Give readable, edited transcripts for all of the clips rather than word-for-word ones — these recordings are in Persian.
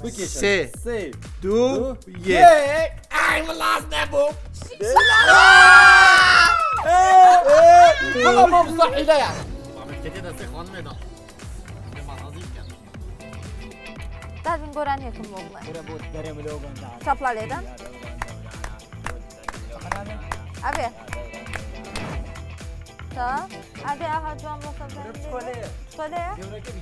سه دو یک ای ملاز نبوم بابا ما بصحي لا يعني كده سي خانم ده ما عظيم كان دادن گۆران یەکم بۆ بڵێ برا بود درم لو بندا چاپلا لێدەن ئەبێ تا ئەبێ ئاها جوان بۆ سەردەمی چۆلەیە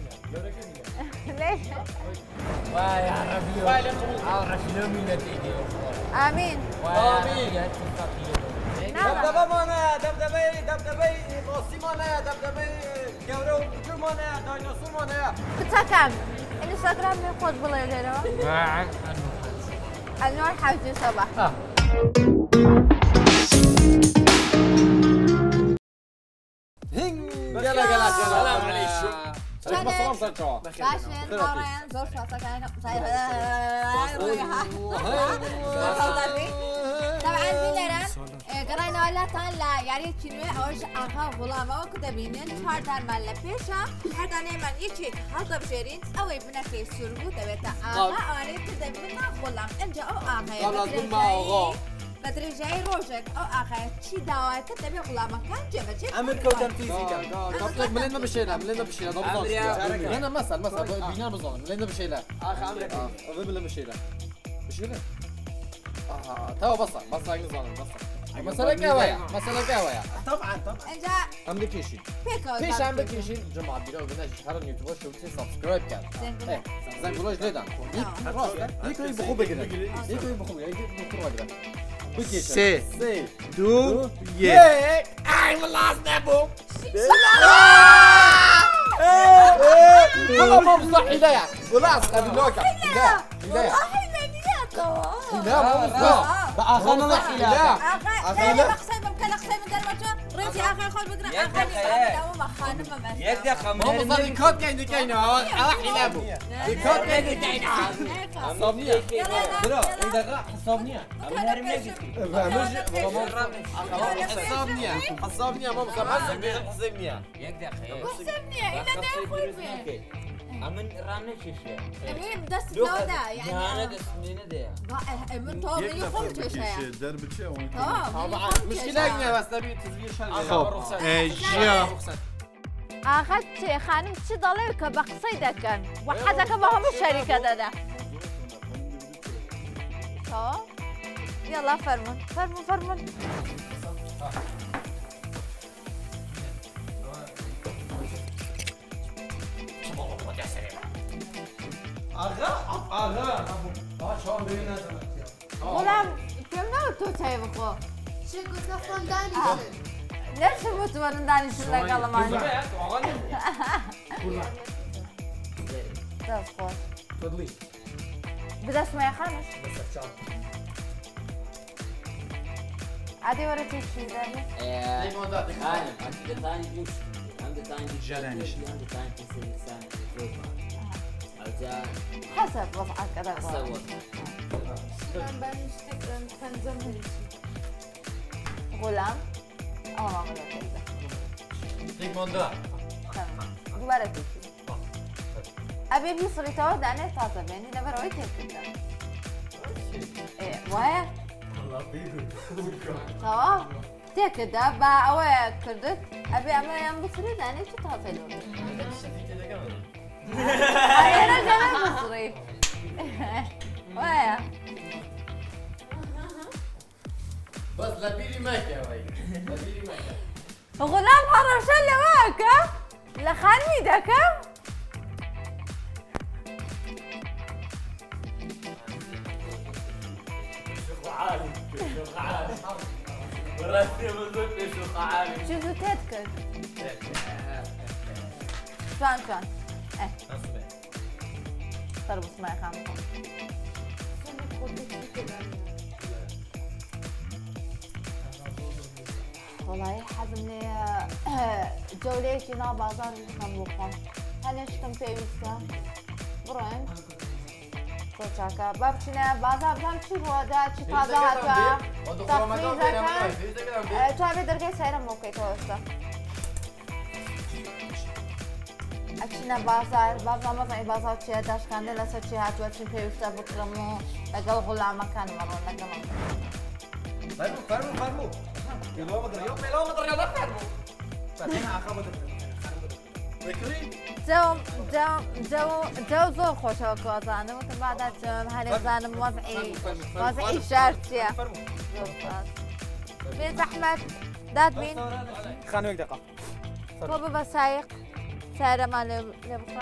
ليش وای عربی وای عربی ملتي ئامین آمين دبدبه مانه دبدبه قاسی مانه دبدبه گوره و بچور مانه دایناسور مانه کچەکان ئینستاگرامێ خۆش بڵێ لێرەوە ئەنوار حەوتی سەبا گەلە سلام علیکم باشێن ئاڕێن زۆر شاسەکان طبعا بینەرە گەڕاینەوە لاتان لە یاریەکی نوێ ئەوەش ئاغا غوڵامەوە کە دەبینن چوار دانمان لە پێشە هەردانەیەمان یەکێک هەڵدەبژێرین ئەوەی بنەکەی سوور بوو دەبێتە ئاغا ئەوانەی کە دەبینن غوڵام ئەمجا ئەو ئاغایە بە درێژایی ڕۆژێک ئەو ئاغایە چی داوایەکە دەبێ غوڵامەکان جێبەجێ ئەمر کەوتەم فیزیکە ملێن نەبشێنە ملێن نەبشێنە انا مثلا بينام بظلم لين بشيلها قبل بشيلها بشيلها تو بصل هاي نظام بصل مثلا قهوه طبعا اینجا ابلكيشن پێکەوە فيش ابلكيشن جماعه بيرو بناش حرام يوتيوب شو سبسكرايب كان زين قولوش ليدا يكو يبخو بقدر يكو يبخو سه دو یک ای ملاز نبوم بابا ما بصحي لا يعني ولا اسقى بالوقت لا لا لا مو بالضبط بأخذ صحي لا أخي لا أقسم بمكان أقسم من درمته رمتي أخي خال بدنا أخي أو مخانمة بس يدي خمر ما بصير الكود كاين كاينه أحي لابو الكود كاين كاينه حسابنيه برا إذا حسابنيه حسابنيه ما بصير حسابنيه يدي أخي حسابنيه إذا ده أخوي فيه أمن رامنا شيء أمين دست لودا يعني أنا دست مني ده من طول يخون تشيء درب تشيء طبعا مشكلة بس نبي تزوير شغله جيا آخر چه خانم چی داله که بقصه دکن و حدا که با همه شریکه داده تا یلا فرمون آغا شو بينا غلام كم نوع تو چای بخو چه گفتم دانیشه نفس متورن دانشون لقاله مانی دست خوش تفضلي بدست ما يخانش عادي ورا تمشي داري ليمونات خانم عندي ثاني جوش عندي ثاني جرانيش عندي ثاني تسير ثاني حسب وضعك هذا من بنشتغل تنظيم غلام ما غلط كذا ليمونات دوباره تمشي ابي بيصري تو دانه تازه يعني نبر وقت كده ايه واه والله بيقول تمام تكده با او كردت ابي اما بصري دانه تازه له انا جانا بصري واه بس لبيري ماكي يا وي لبيري ماكي غلام حرر شل واكا لخاني دكا عالي وراسي مزوق شو عالي شو تذكر شلون ايه ترى بس ما يخافوا والله حزمني جوليتي نا بازار بخم بخم هني شتم بيوستا برين كوچاكا بابچنا بازار بزن چی بوده چی تازه هاتوا تفریزه تو هم درگه سیرم موقعی تو هستا دەچینە بازار بازامەزای بازار چیە داشکاندە لەسەر چی هاتووە چی پێویستە بکڕم و لەگەڵ غوڵامەکان مەڕۆ لەگەڵم فرمو كيلومتر يوم كيلومتر يا فرمو فاتحين على خبط جو زۆر خۆشەوە کۆزانم وتم بعدا هەرێزانم وەزعی شار چییە بێ زەحمەت دادبین خانوك دقة تۆ ببە سایق سارەمان لێ بخڕە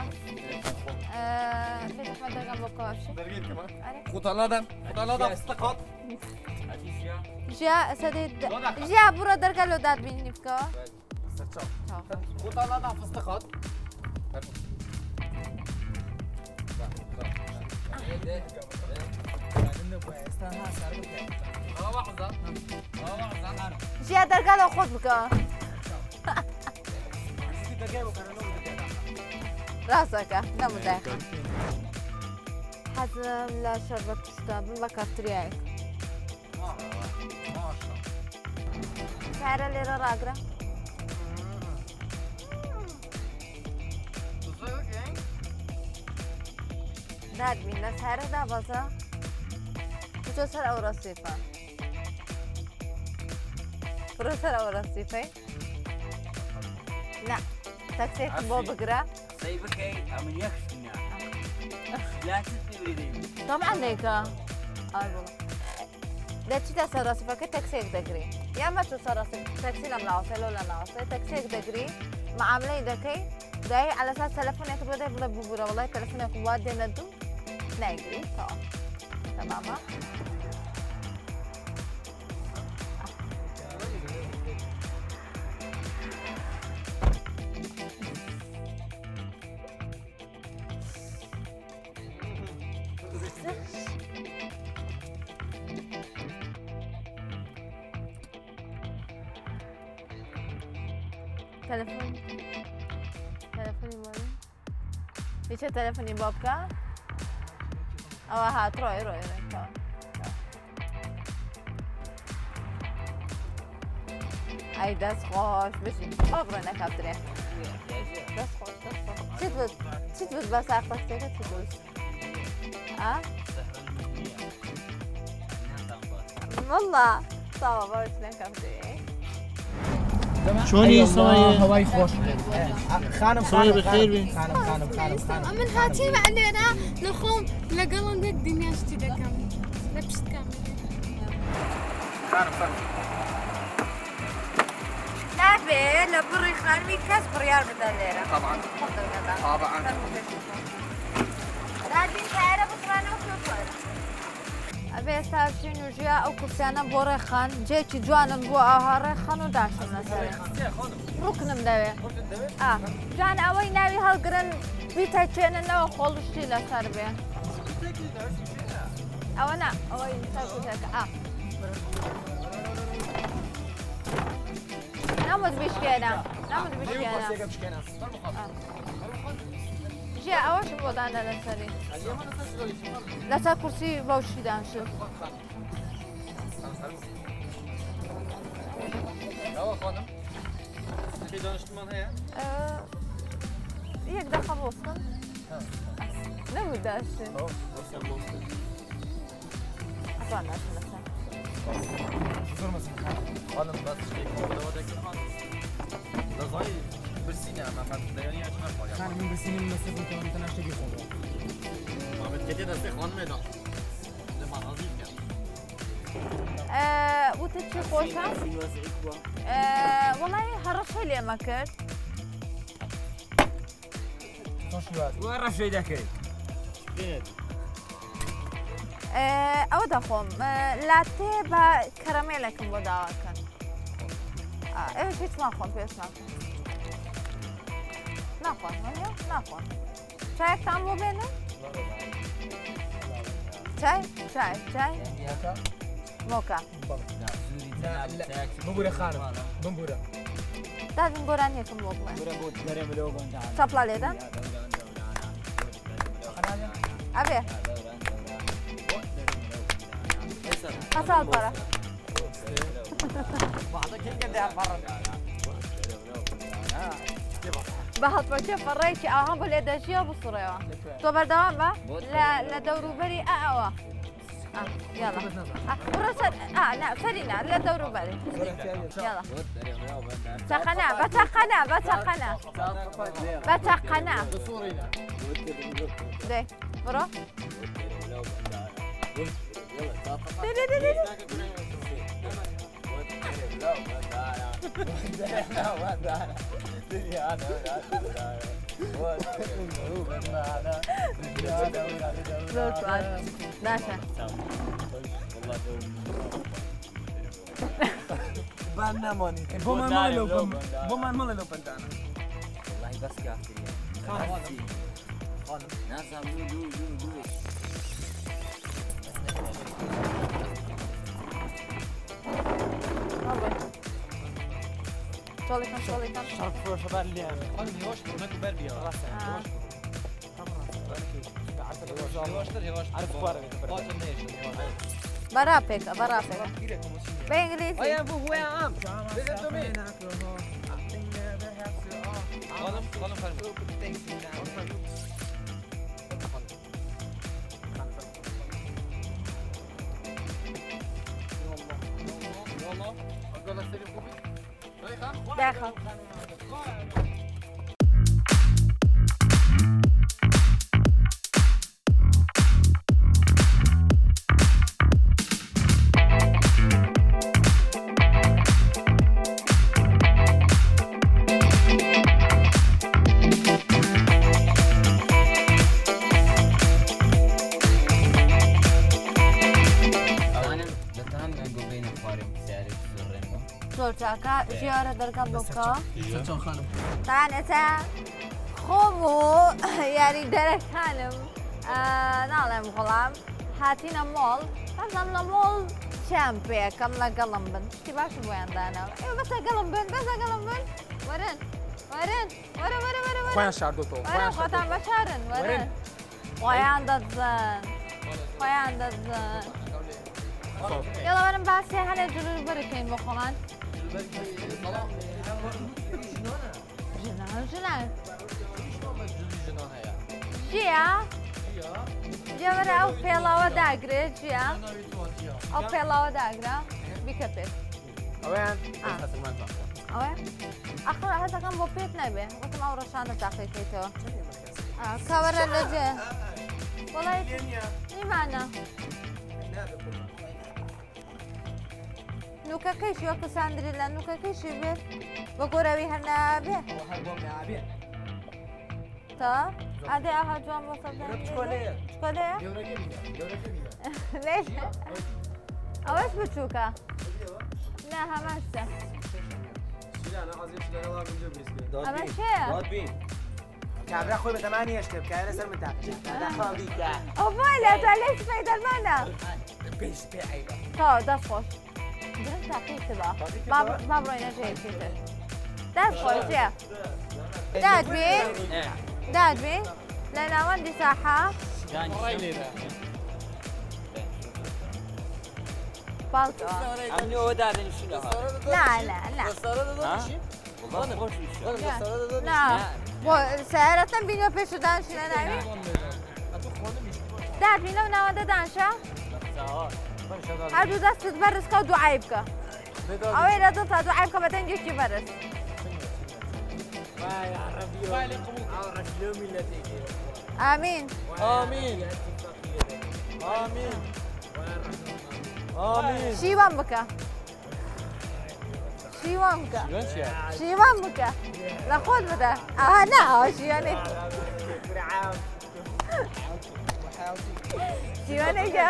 بێ زەحمەت دەرگەم بۆ کۆشی خطالادم استقاط ژیا سەدەی ژیا بڕۆ دەرگە لۆ دادبینی بکەوە خطالادم فستقاط ژیا دەرگا لە خۆت بکەوە ڕاستەکە نەمودایخە حەزم لە شەربەت پشتە بم بە کافتریایەک سارە لێرە ڕاگرە دادبین لە سارەدا بەزە بچۆ سەر ئەو ڕەسیفە بڕۆ سەر ئەو ڕەسیفەی نا تەکسێکم بۆ بگرە سەی بکەیت ئەمن یەخشتنا لاتت پێوێدەی طبعا لێکە دەچیتە سەر ڕەسیفەکە تەکسێک دەگری یامە تو سەر تەکسی لەم ناوەسێ لەو لە ناوەسێ تەکسێک دەگری معاملەی دەکەی دای علەساس تەلەفۆنێک بۆ بڵێ ببوورە وڵای تەلەفۆنێک وا دێنە دوو نایگری تەواو تەمامە تەلەفۆنی بۆ هیچە تەلەفۆنی بۆ بکە ئەوە هات ڕۆی ڕۆیەوە ئەی دەست خۆش بشین ئەو بڕۆ نەکاترێ دەست خۆش چیت بود بە ساقتەکە چی بود والله تاوە بەوەچ نەکەمترێ شوني صاير هواي خوش خانم صاير بخير بين خانم من هاتي معلنا نخوم لقلن دك دنيا اشتي دكم لبست كامل خانم نابێ لە بڕی خانمی کەس بڕیار بدە لێرە طبعا دادبین سارە بخڕانەوە کۆتوارە ئەبێ ئێستا بچین و ژیا ئەو کورسیانە بۆ ڕێخان جێکی جوانم بۆ ئاها ڕێخان و داشتم لەسەرێ ڕوکنم دەوێ جان ئەوەی ناوی هەڵگرن بیتە چێننەوە خۆڵشتی لەسەر بێ ئەوە نا ئەوەی سەرکوتەکە نامۆت بشکێنە ژیا ئەوەشم بۆ دانە لەسەری لەسەر کورسی بەوشی دانشو یەک دەقە بۆستم نەبوو داشتن ئەتوان داشتن لەسەر خانم بس لازم برسيني أنا ما بدياني أجمع فايا خانم من برسيني من مسافة كمان تناشتي خورو ما بتجدي نسي خانم هنا لما عظيم وتتشي خوشة والله هرشي لي ما كرت وين رشي دكي ئەوە دەخۆم لاتێ بە کەرەمێلێکم بۆ داواکەن ئێوە هیچمان خۆم پێش ناخۆن ناخۆن چایەکتان بۆ بێنن چای مۆکە بمبورة خانم بمبورة دادن گۆران یەکم بۆ بڵێن چاپڵا لێدەن ئەبێ حصل برا بعضك هيك قد ايه برا بە هەڵپەچێ فەڕێکی ئاها بۆ لێدەژیە بسوڕێەوە تۆ بەردەوام بە لە دەوروبەری ئەوە يلا برسل لا سرينا لا دوروا بالي يلا بتقنا بتقنا بتقنا بتقنا دي برو برنامه‌ای بومن مالو بندانه والله بس كافي خالص نازم دو شغلكم شرف فروش بالي انا يواش ما كبر بيا راسه برافيك بإنجليزي يا ابو هو يا عم بدو مين غلط داخل زۆرچاکە ژیارە دەرگەڵ بکە تانەتە خۆم و یاری دەرەکانم ناڵێم وەڵام هاتینە مۆڵ بەزم لە مۆڵ چیان پێکەم لەگەڵم بن شتی باشم بۆیان داناوە ئێوە بەسە گەڵم بن وەرن خۆیان شاردۆتەوە خۆتان بەشارن وەرن خۆیان دەزن یاڵە وەرن باسێ هەنێ جلوور بەرەکەین بۆ خۆمان ژنان ژیە جەوەرە ئەو پێڵاوە داگرێت ژیە ئەو پێڵاوە داگرا بیکە پێت ئەویان ئەوە ئەخر هەتەکەم بۆ پێت نەبێ وەتم ئەو ڕەشانە تاقیکەیتەوە کەوەرە لەجێ وەڵی نیمانە نوکەکەیشی وەکو ساندری لە نوکەکەیشی بێت بە گۆرەوی هەر نابێ تا ئادێ ئاها جوان بۆ چکۆلەیە لێش ئەوەش بچووکە نا هەماشتە ئەمە چێە؟ کابرا خۆی بە تەمانی هێشتێ بکە لەسەر من تاقی ئەو وای لە تا لێش پێی دەرمانە تا دەست خۆش درست تاقیقی با بڕۆینە ژێکتر دەست خۆشیە دادبین لە ناوەندی ساحە باڵکەوە نا بۆ سیارەتەم بینە پێشە دانشینە ناوی دادبین لەو ناوەندە دانشە هەردوو دەستت بەرزکە و دوعای بکە ئەوەی لە دڵتا دوعای بکە بە دەنگێکی بەرز ئامین شیوان بکە لە خۆت بدە ئاها ناوە شیوانێ شیوانێکە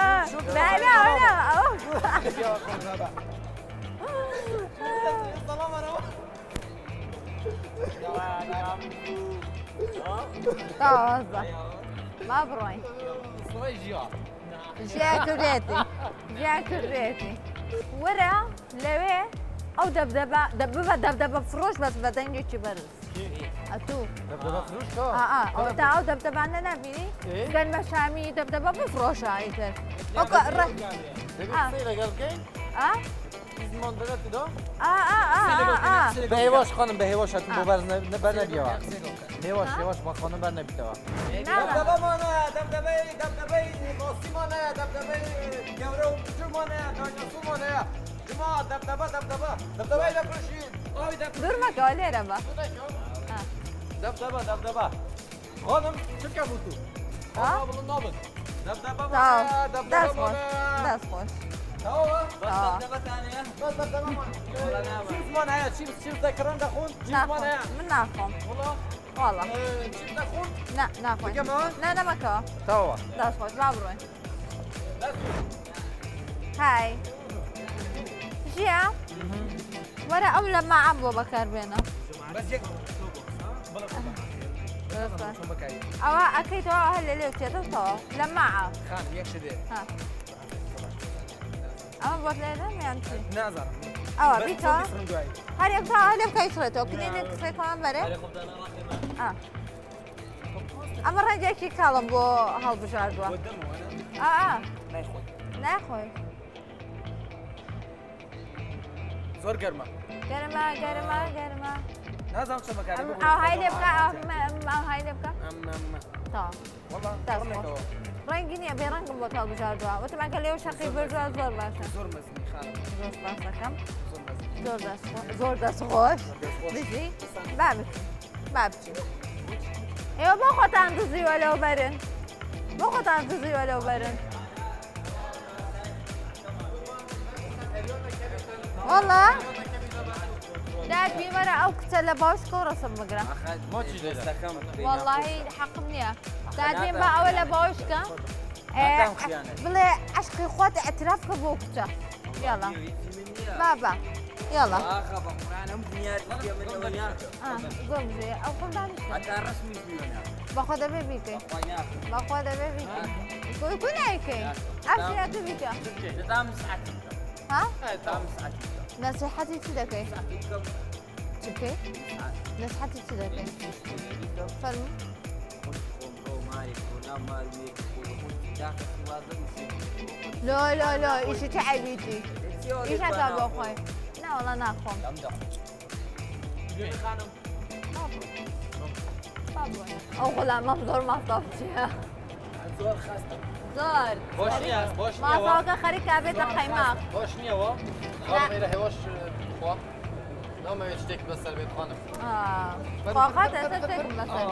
تاوازە ما بڕۆین ژیا کردێتی وەرە لەوێ ئەو دەبدەبە فرۆش بەس بە دەنگێکی بەرز ئەتوو تا ئەو دەبدەبانە نبینی گەنمە شامی دەبدەبە بفرۆشە ئیتر زمان دارد تو دا؟ به هواش خانم به هواش هاتون با بر نبیاوا هواش با خانم بر نبیتوا دبدبه مانه دبدبه قاسی مانه دبدبه گوره و بچو مانه دایناسور مانه جماعة دبدبه بکشید durma ki öyle yere bak. دبدبه خانم چه کبود تو؟ bunu ne yapın? دبدبه Sağ ol. مانه دبدبه Ders boş. مانه Ders boş. تمام Tamam. دبدبه مانه چیز مانه چیز دکران دخون چیز نخون. مانه من نخون. والله والله. چیز دخون نه نخون. بگم ها؟ نه نمکه. توا Ders boş. Babroy. هاي. جیا. ورا أولى ما عبوا بكر بينا. بس یک أو أكيد هو أهل اللي وشيته تو لمعة. خان یک شده ها. أما بقول لهم يعني. نظر أو بيتا. هل يبغى هل يبغى يشرته كنين يكسر كمان بري. أما رجع كي كلام بو هالبجاردوا. نخوي. زور گرمه گرما. نظام شو مكاني أو هاي يبغى أو هاي يبغى. تا. والله دارم. رنگینیه برنگ با کال بجاردوا. و تو مگه لیو شقی برجوا زور باشه. زور مزنی خانم زور باشه کم. زور مزنی زور دست خوش. دیدی؟ بابچی. ایو با خود اندازی ولو برن. والله. لا بيمرة أو كتلة باش كورسم مقرأ. ما چی داده والله حق منيح. بعدين بقى ولا باوشكا. بلا عشقي خوات اعترافك بوقته. يلا. بابا. يلا. قوم زي أو قوم بعمل. حتى رسمي فينا باخذ بيبيكي. كل هيك. أبشر أتبيكا. دام ساعتي ها؟ دام ساعتي نصيحتي تدكي. تبكي؟ نصيحتي تدكي. فلم. لا إيش تعبيتي؟ إيش هتابع أخوي؟ لا والله ناخذ. أو غلام مبزور ما صفتها. زور خاصة زور. باش ما صوك خريك كابيت خيماق. باش نیه وا خانم ایره هواش خوا نام اشتک بس البيت خانم فقط أساسك مثلا.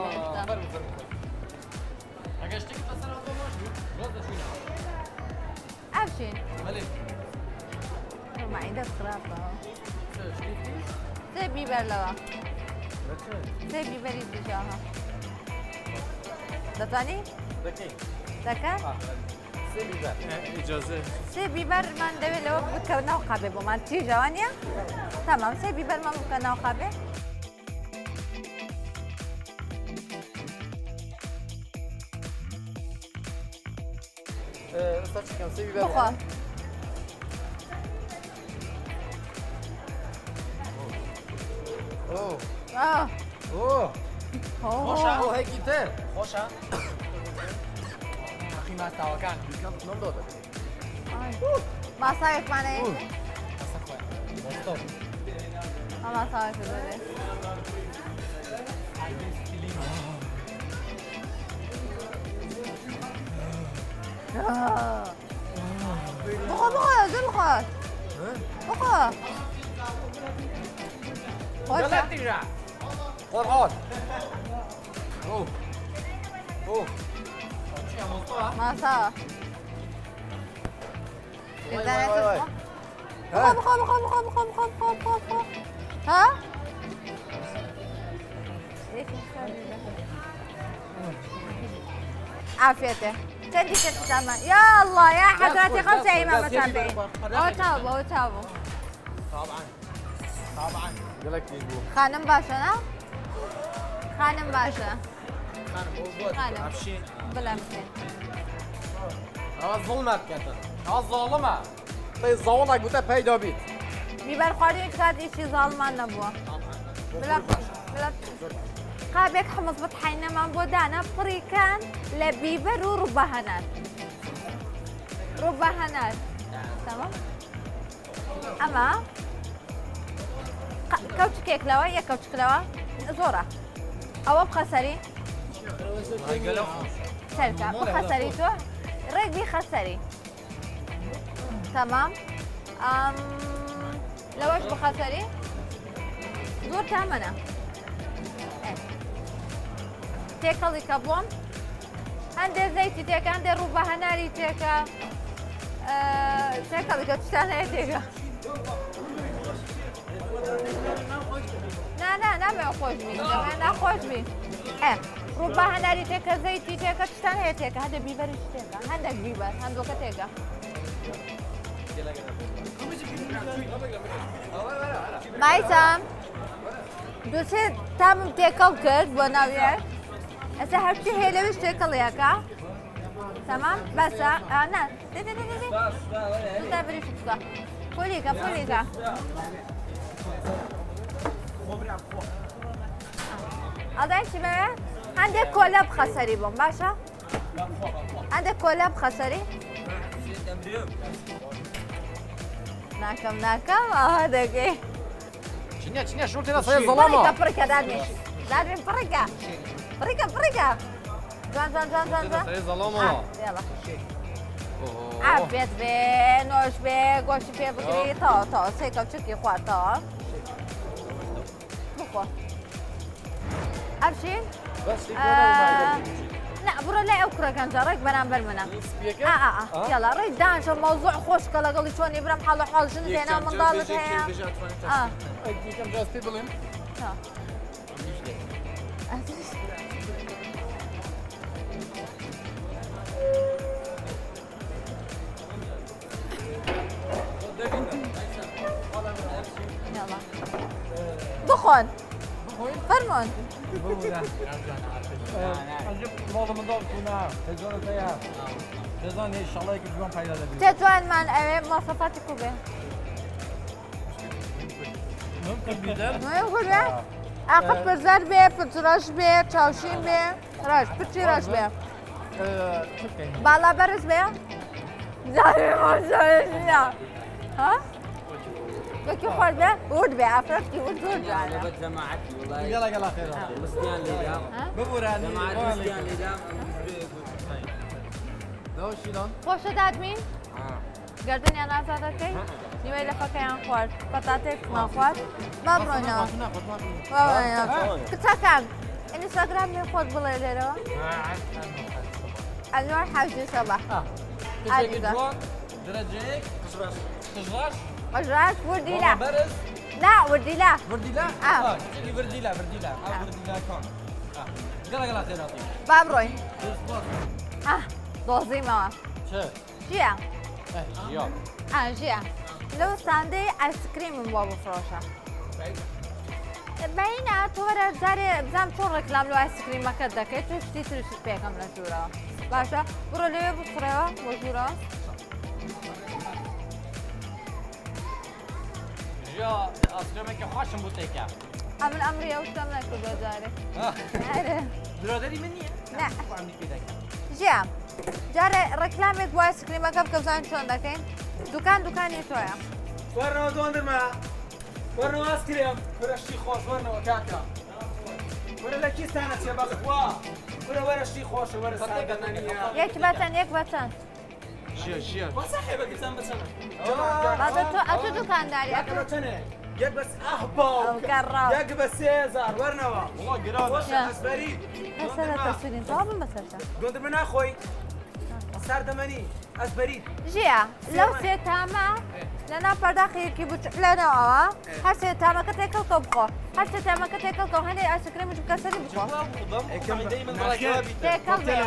اگه اشتک بس البيت أبشين. ملك ما عندك خرافة. زي بيبر لوا. زي بيبر يدجاها. دتاني؟ دكا؟ اجازه سي بيبر من دوي لو بكنا وقابي بو من تي جوانيا. تمام سي بيبر من بكنا وقابي. استاذ كان سي بيبر بخو. اوه خوشا هيك انت خوشا اخي ما استوى كان نم داده ما صايف معنا ايه؟ مستوى ما صايف بده. بخو زين خاص. بخو. خوشا. قرآن اوه ما صار. بخو. ها؟ عافيته. كندي كنت تمام. يا الله يا حضرتي 5 إمام متابعين. أو تابو. طبعا قالك يجوا خانم باشا خانم باشا خانم عفشين بلا مسين ظلمت كتر ظالمه طيب ظالمك بوتا پیدا بید بیبر خوردی که ایشی ظالمان نبوه بلا قابك حمص بطحينا من بودانا بريكان لبيبر وربهنات تمام ئەمە کەوچکێک لەوە یەک کەوچک لەوە زۆرە ئەوە بخە سەری سەرکە بخە سەری تۆ ڕێک بیخە سەری تەمام لەوەش بخە سەری زۆر تامەنە تێکەڵی کە بڵۆم هەندێک زەیتی تێکە هەندێک ڕوو بە هەناری تێکە تێکەڵی کە شتان هەیە تێکە نامێ خۆش بین ناخۆش بین ڕوو بە هەناری تێکە زەیتی تێکە شتان هەیە تێکە هەندێک بیبەریش تێکە هەندێک بیبەر هەندۆکە تێکە مایتام دووسێ تامم تێکەڵ کرد بۆ ناویەک ئەسا هەرچی هەیە لەویش تێکەڵیەکە تەمام بەسە نا دوودا بریش بکە فۆلیکە ئەڵدای چی بەوێ هەندێک کۆلە بخە سەری بۆم باشە هەندێک کۆلە بخە سەری ناکەم ئەوە دەگەی چینە شو تێدا سەیە زەڵامە پڕکە دادوێن پڕکە جوان سەیە زەڵامە عافێت بێ نۆش بێ گۆشتی پێ بگری تەوە سێ کەوچکی خواردەوە بخۆ ئەرشین بڕۆ لای ئەو کوڕەکەنجە ڕێک بەرامبەر منە یاڵا ڕێک دانشە مەوزوع خۆشکە لەگەڵی چۆنی برم حاڵ و حاڵژن تێنا منداڵت هەیە یەکەم جاست پێ بڵێم بخۆن فەرمۆن ماڵ منداڵ کونا هێزۆنت هەیە دەزان هێ شەڵەیەکی جوان پەیدا دەبێت تێتوانمان ئەوێ مۆسەفاتی کو بێ ئاقت پرزەر بێ پچڕەش بێ چاوشین بێ ڕەش پچی ڕەش بێ باڵا بەرز بێ وەکی خۆرد بێ ورد بێ ئافرەتی ورد زۆر جوانە گەڵا خێرا ببورانی شیلان خۆشە دادمین گردنیان ئازاد دەکەی نیوەی لەفەکەیان خوارد پەتاتێکمان خوارد با بڕۆینەوە کچەکان ئینستاگرامی خۆت بڵێ لێرەوە ئەنوار حەوجی سەبا درەجەیەک قژڕاش وردیلا لا وردیلا وردیلا کۆن گەڵا خێراتی با بڕۆین دۆزیمەوە ژیە ژیە لەو ساندەی ئایسکریمم بۆ بفرۆشە بەینە تۆ وەرە جارێ بزانم چۆن ڕێکلام لەو ئایسکریمەکەت دەکەیت تو شتی ترشت پێکەم لە ژوورەوە باشە بڕۆ لەوێ بفڕێەوە بۆ ژوورەوە ئاسکرێمێکی خۆشم بۆ تێکە ئەمن ئەمری ئەو شتم نەکردۆ جارێ درۆدەری من نییە ژیە جارێ ڕێکلامێک بۆ ئایسکریمەکە بکە بزانین چۆن دەکەین دوکانی تۆیە وەرنەوە دۆندرمە وەرنەوە ئاسکرێم وەرەشتی خۆش وەرنەوە کاکە وەرە لە کیستانە چێ بەخوا وەرە وەرەشتی خۆشە وەرە سەردەمەنیە یەک بەچەند شیە وەسەحێبە دیزان بچەنە ئەتۆ دوکانداری چەنێ یەک بەس ئەحباو یەک بە 3000 وەرنەوە ئەسبەری دۆندرمە ناخۆی سەردەمەنی ئەسبەری ژیە لەو سێ تامە لەناو پەرداخەیەکی لەنەوەوە هەر سێ تامەکە تێکەڵکە بخۆ هەر سێ تامەکە تێکەڵکە هەندێک ئایسکرێمیش بکە سەری بخۆ تێکەڵ بێ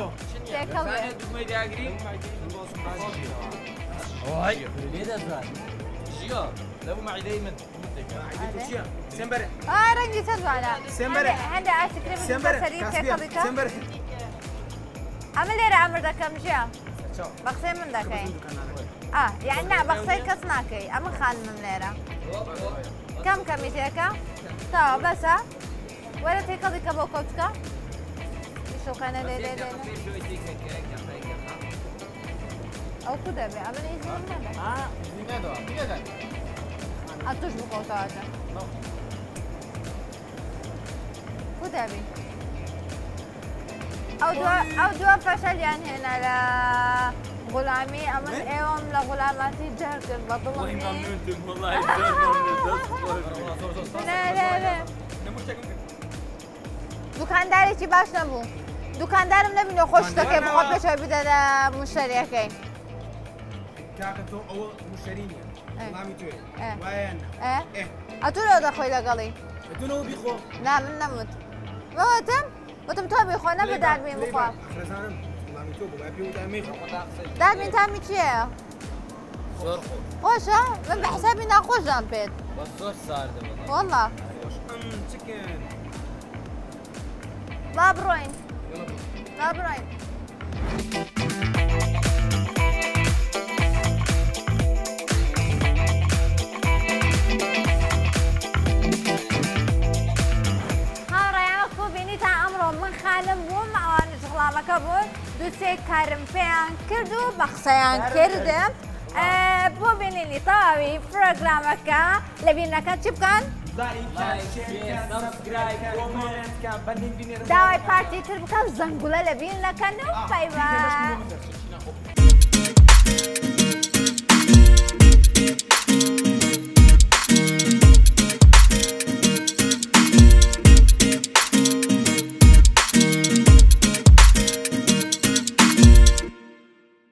ڕەنگی چەند جوانە هەندێک ئایسکرێمی سەری تێکەڵیکە ئەمە لێرە ئەمر دەکەم ژیە بە قسەی من دەکەین یعنی نا بە قسەی کەس ناکەی ئەمە خانمم لێرە کەم کەمیتێکە تاوە بەسە وەرە تێکەڵیکە بۆ کەوچکە شوخەنە لێ ئەو کو دەبێ ئەمە ئیزی نەدە ئەتوش بخۆتەوەتە کو دەبی ئەو دووە فەشەلیان هێنا لە غولامی ئەمن ئێوەم لە غولاماتی جەرگرت بە دڵم دوکاندارێکی باش نەبوو دوکاندارم نەبینە خۆش دەکەی بخۆ پێشەوە بدە لە مشتریەکەی کاکە تۆ ئەوە مشتری نییە وەڵامی توێ وایە ئەتو لەوە دەخۆی لەگەڵی تۆنەوە بیخۆ نا من نەموت وتم تۆ بیخۆ نەبە دادبین بخوا خرەزانم وەڵامی تۆ بۆ پێ وتامەی دادبین تامی چییە؟ خۆشە؟ من بە حسابی ناخۆشدان پێت زۆر ساردە وەڵا چکن با بڕۆین با بڕۆین من خانم بووم ئەوانش غڵامەکە بوون دووسێ کارم پێیان کرد و بە قسەیان کردم بۆ بینینی تەواوی پرۆگرامەکە لە بینەکە چی بکەن؟ داوای پارتی تر بکەن زەنگولە لە بینەکەن و پەیوە